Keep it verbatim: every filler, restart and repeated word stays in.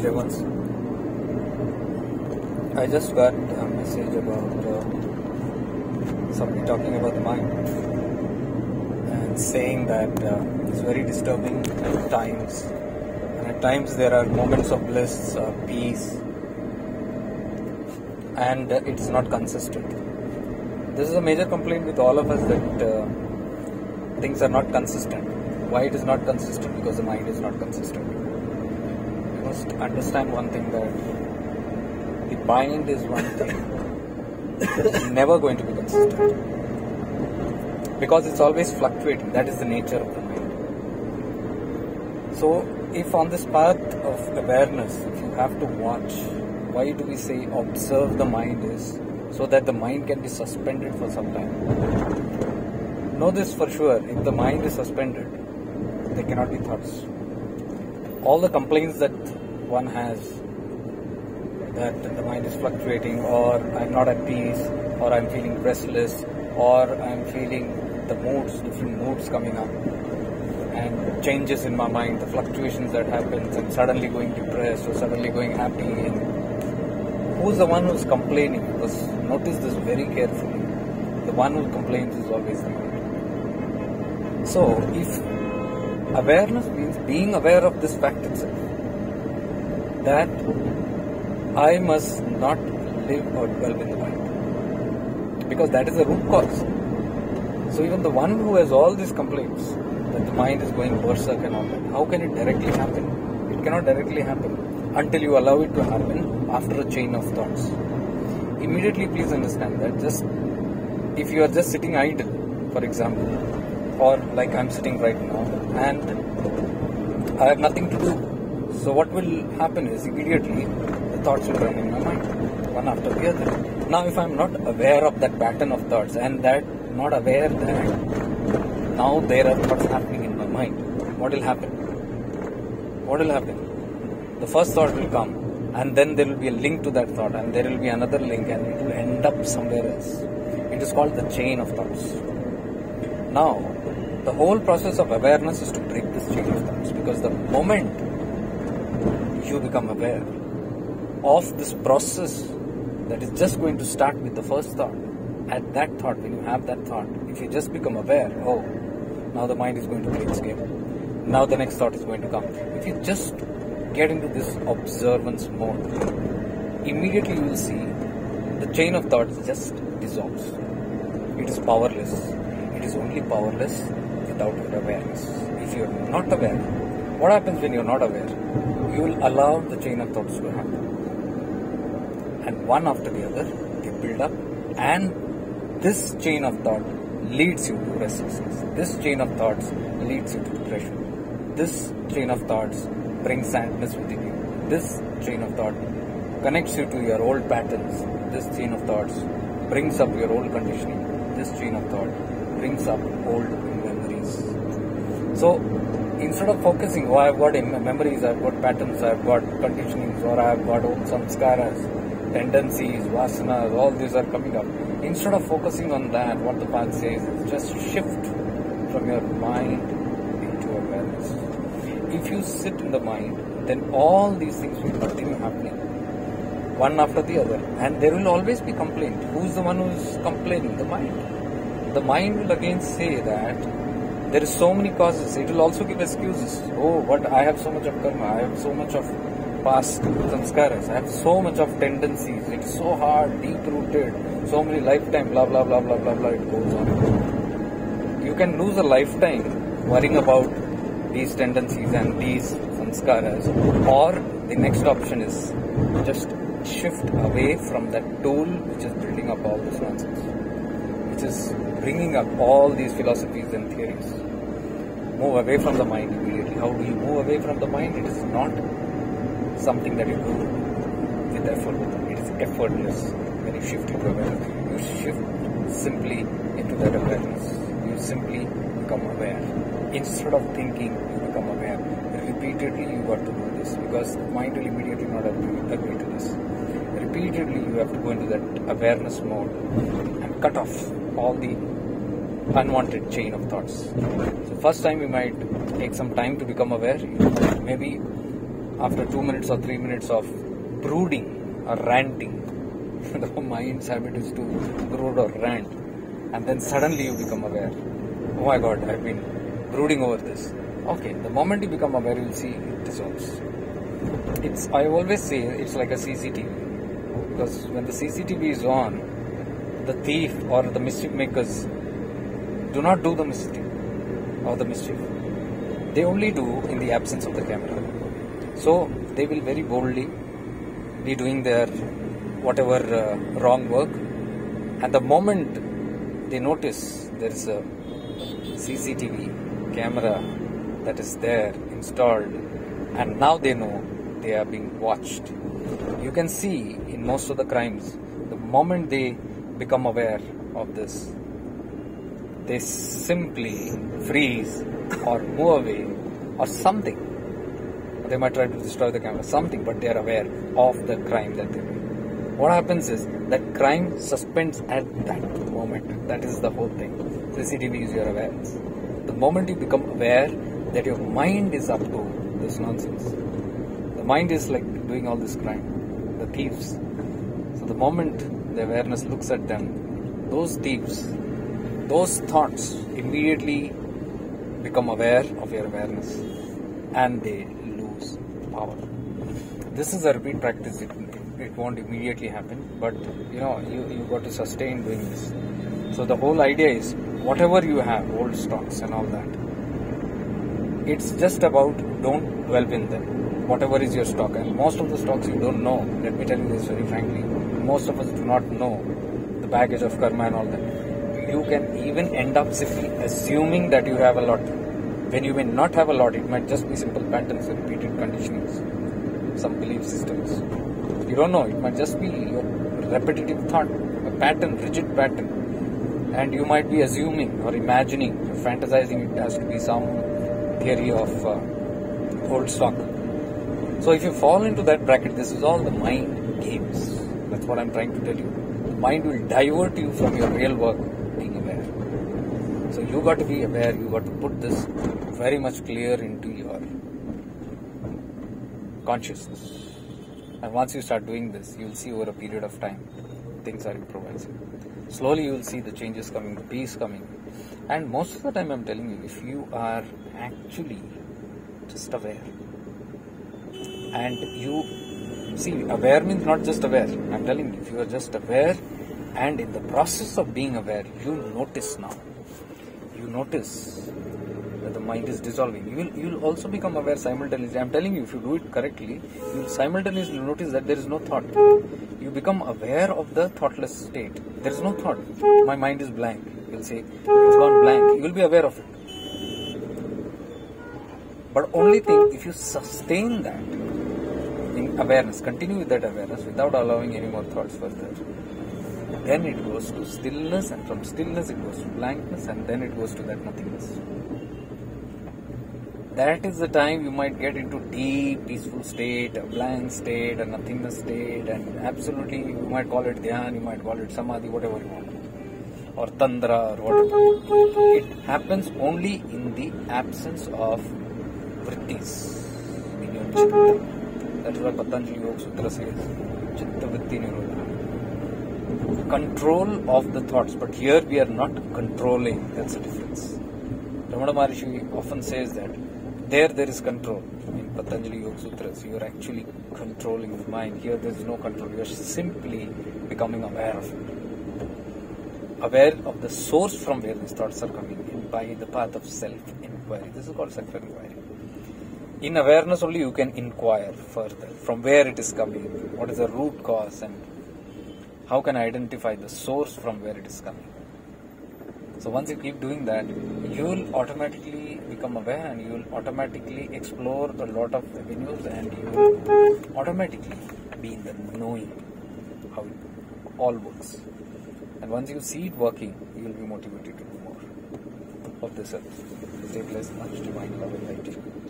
Devons. I just got a message about uh, somebody talking about the mind and saying that uh, it's very disturbing at times, and at times there are moments of bliss, uh, peace, and uh, it's not consistent. This is a major complaint with all of us, that uh, things are not consistent. Why it is not consistent? Because the mind is not consistent. You must understand one thing, that the mind is one thing it's never going to be consistent, because it's always fluctuating. That is the nature of the mind. So if on this path of awareness, if you have to watch, why do we say observe the mind, is so that the mind can be suspended for some time. Know this for sure, if the mind is suspended, there cannot be thoughts. All the complaints that one has, that the mind is fluctuating, or I'm not at peace, or I'm feeling restless, or I'm feeling the moods, different moods coming up, and changes in my mind, the fluctuations that happens, and suddenly going depressed or suddenly going happy. And who's the one who's complaining? Because notice this very carefully. The one who complains is always the mind. So if awareness means being aware of this fact itself, that I must not live or dwell in the mind, because that is the root cause. So even the one who has all these complaints, that the mind is going berserk and all that, how can it directly happen? It cannot directly happen until you allow it to happen after a chain of thoughts. Immediately please understand that just if you are just sitting idle, for example, or like I'm sitting right now, and I have nothing to do, so what will happen is immediately the thoughts will run in my mind, one after the other. Now if I'm not aware of that pattern of thoughts, and that not aware that now there are thoughts happening in my mind, what will happen? What will happen? The first thought will come, and then there will be a link to that thought, and there will be another link, and it will end up somewhere else. It is called the chain of thoughts. Now, the whole process of awareness is to break this chain of thoughts, because the moment you become aware of this process that is just going to start with the first thought, at that thought, when you have that thought, if you just become aware, oh, now the mind is going to play its game. Now the next thought is going to come. If you just get into this observance mode, immediately you will see the chain of thoughts just dissolves. It is powerless. It is only powerless without your awareness. If you are not aware, what happens when you are not aware? You will allow the chain of thoughts to happen. And one after the other, they build up, and this chain of thought leads you to restlessness. This chain of thoughts leads you to depression. This chain of thoughts brings sadness within you. This chain of thought connects you to your old patterns. This chain of thoughts brings up your old conditioning. This chain of thought brings up old memories. So instead of focusing, oh, I've got memories, I've got patterns, I've got conditionings, or I've got old samskaras, tendencies, vasanas, all these are coming up. Instead of focusing on that, what the path says is just shift from your mind into awareness. If you sit in the mind, then all these things will continue happening, one after the other, and there will always be complaint. Who's the one who is complaining? The mind. The mind will again say that there is so many causes. It will also give excuses. Oh, but I have so much of karma, I have so much of past samskaras, I have so much of tendencies, it is so hard, deep-rooted, so many lifetime, blah, blah, blah, blah, blah, blah, it goes on. You can lose a lifetime worrying about these tendencies and these samskaras, or the next option is just shift away from that tool which is building up all this nonsense, which is bringing up all these philosophies and theories. Move away from the mind immediately. How do you move away from the mind? It is not something that you do with effort. It is effortless when you shift into awareness. You shift simply into that awareness. You simply become aware. Instead of thinking, you become aware. Repeatedly you got to do this, because the mind will immediately not agree, agree to this. Repeatedly you have to go into that awareness mode and cut off all the unwanted chain of thoughts. So first time you might take some time to become aware. Maybe after two minutes or three minutes of brooding or ranting, the mind's habit is to brood or rant, and then suddenly you become aware. Oh my God, I've been brooding over this. Okay, the moment you become aware, you'll see it dissolves. It's, I always say it's like a C C T V, because when the C C T V is on, the thief or the mischief makers do not do the mischief or the mischief. They only do in the absence of the camera. So they will very boldly be doing their whatever uh, wrong work, and the moment they notice there is a C C T V camera that is there installed, and now they know they are being watched. You can see in most of the crimes, the moment they become aware of this, they simply freeze or move away or something. They might try to destroy the camera, something, but they are aware of the crime that they do. What happens is that crime suspends at that moment. That is the whole thing. C C T V is your awareness. The moment you become aware that your mind is up to this nonsense, the mind is like doing all this crime, the thieves. So the moment the awareness looks at them, those thieves, those thoughts immediately become aware of your awareness, and they lose power. This is a repeat practice. It, it won't immediately happen, but you know, you, you got to sustain doing this. So the whole idea is, whatever you have, old stocks and all that, it's just about don't dwell in them. Whatever is your stock, and most of the stocks you don't know. Let me tell you this very frankly. Most of us do not know the baggage of karma and all that. You can even end up simply assuming that you have a lot, when you may not have a lot. It might just be simple patterns, repeated conditionings, some belief systems. You don't know. It might just be your repetitive thought, a pattern, rigid pattern, and you might be assuming or imagining, or fantasizing it has to be some theory of uh, old stock. So if you fall into that bracket, this is all the mind games. That's what I'm trying to tell you. The mind will divert you from your real work, being aware. So you got to be aware. You got to put this very much clear into your consciousness. And once you start doing this, you will see over a period of time, things are improvising. Slowly you will see the changes coming, the peace coming. And most of the time I'm telling you, if you are actually just aware, and you see, aware means not just aware. I'm telling you, if you are just aware, and in the process of being aware, you notice now. You notice that the mind is dissolving. You will, you will also become aware simultaneously. I'm telling you, if you do it correctly, you will simultaneously notice that there is no thought. You become aware of the thoughtless state. There is no thought. My mind is blank. You will say, it's gone blank. You will be aware of it. But only thing, if you sustain that in awareness, continue with that awareness without allowing any more thoughts further, then it goes to stillness, and from stillness it goes to blankness, and then it goes to that nothingness. That is the time you might get into deep peaceful state, a blank state, a nothingness state, and absolutely, you might call it dhyan, you might call it samadhi, whatever you want, or tandra, or whatever. It happens only in the absence of vrittis in your chitta. That is what Patanjali Yoga Sutra says, chitta vritti nirodha. Control of the thoughts, but here we are not controlling. That's the difference. Ramana Maharishi often says that there there is control. In Patanjali Yoga Sutras, you are actually controlling the mind. Here there is no control. You are simply becoming aware of it. Aware of the source from where these thoughts are coming in by the path of self-inquiry. This is called self-inquiry. In awareness only you can inquire further from where it is coming, what is the root cause, and how can I identify the source from where it is coming. So once you keep doing that, you will automatically become aware, and you will automatically explore a lot of avenues, and you will automatically be in the knowing how it all works. And once you see it working, you will be motivated to do more. Hope this helps. Stay blessed, much divine love and light.